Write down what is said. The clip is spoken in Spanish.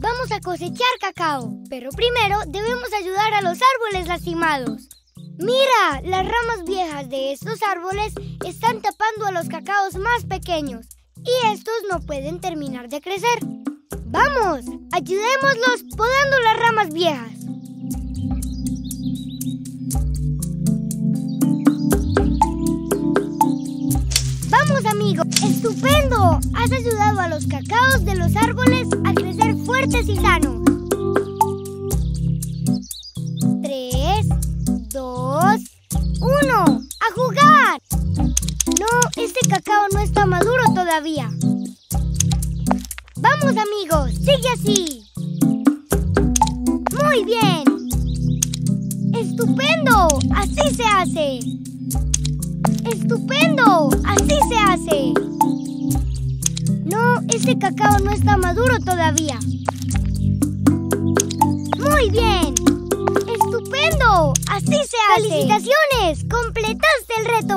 Vamos a cosechar cacao, pero primero debemos ayudar a los árboles lastimados. ¡Mira! Las ramas viejas de estos árboles están tapando a los cacaos más pequeños y estos no pueden terminar de crecer. ¡Vamos! ¡Ayudémoslos podando las ramas viejas! ¡Vamos, amigo! ¡Estupendo! Has ayudado a los cacaos de los árboles a crecer fuertes y sanos. 3, 2, 1. ¡A jugar! No, este cacao no está maduro todavía. ¡Vamos, amigos! ¡Sigue así! ¡Muy bien! ¡Estupendo! ¡Así se hace! ¡Estupendo! ¡Así se hace! No, este cacao no está maduro todavía. ¡Muy bien! ¡Estupendo! ¡Así se hace! ¡Felicitaciones! ¡Completaste el reto!